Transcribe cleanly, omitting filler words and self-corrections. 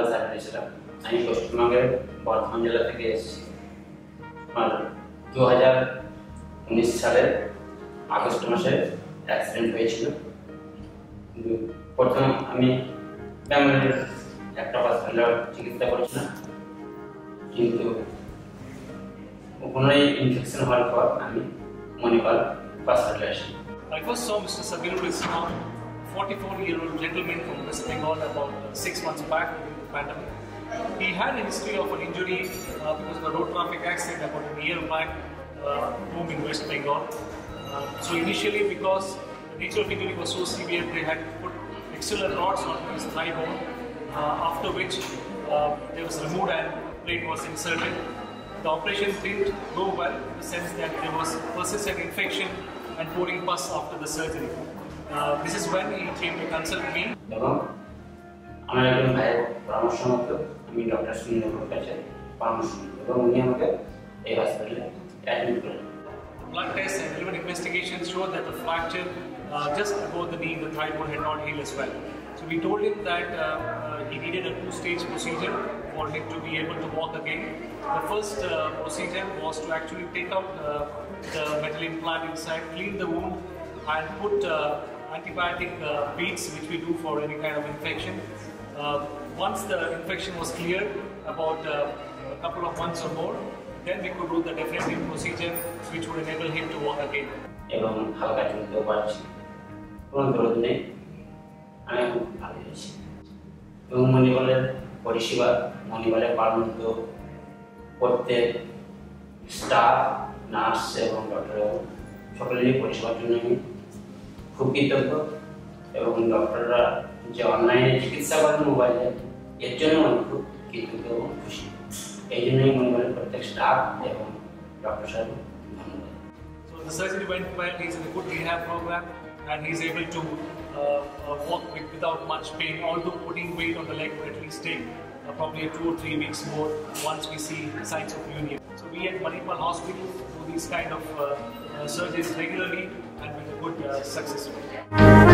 Service এসেছিলাম। আমি পশ্চিমবঙ্গের বর্ধমান জেলা থেকে এসেছি। 2019 সালের আগস্ট মাসে অ্যাক্সিডেন্ট হয়েছিল। প্রথম আমি ব্যাঙ্গালোরের একটা হসপিটালে চিকিৎসা করেছিলাম, কিন্তু ওখানে ইনফেকশন হওয়ার পর আমি মণিপাল হসপিটালে আসি। I first saw Mr. Sabirul Islam, 44-year-old gentleman from West Bengal, about 6 months back during the pandemic. He had a history of an injury because of a road traffic accident about a year back home in West Bengal. So initially, because the nature of injury was so severe, they had put external rods on his thigh bone, after which there was removed and plate was inserted. The operation didn't go well in the sense that there was persistent infection and pouring pus after the surgery. This is when he came to consult me. আমার একজন ভাইয়ের পরামর্শ মতো আমি doctor সুনীলের কাছে পরামর্শ নিই এবং উনি আমাকে এই হসপিটালে অ্যাডমিট করেন। Blood tests and relevant investigations showed that the fracture just above the knee, the thigh bone, had not healed as well. So we told him that he needed a 2-stage procedure for him to be able to walk again. The first procedure was to actually take out the metal implant inside, clean the wound, and put antibiotic beads, which we do for any kind of infection. Once the infection was cleared, about a couple of months or more, then we could do the definitive procedure, which would enable him to walk again. এবং হালকা চলতেও পারছি, কোনো দরদ নেই, আমি খুব ভালো হয়েছি। এবং মণিপালের পরিষেবা, মণিপালের পালন্ত প্রত্যেক স্টাফ, নার্স এবং ডক্টর সকলেরই পরিষেবার জন্য আমি খুব কৃতজ্ঞ। এবং ডক্টররা যে অনলাইনে চিকিৎসা করেন মোবাইলে, এর জন্য আমি খুব কৃতজ্ঞ এবং খুশি। এই জন্যই মণিপালের প্রত্যেক স্টাফ এবং ডক্টর সাহেব ধন্যবাদ। So the surgery went well. He's in a good rehab program, and he's able to walk without much pain. Although putting weight on the leg will at least take probably 2 or 3 weeks more once we see signs of union. So we at Manipal Hospital do these kind of surgeries regularly and with a good success rate.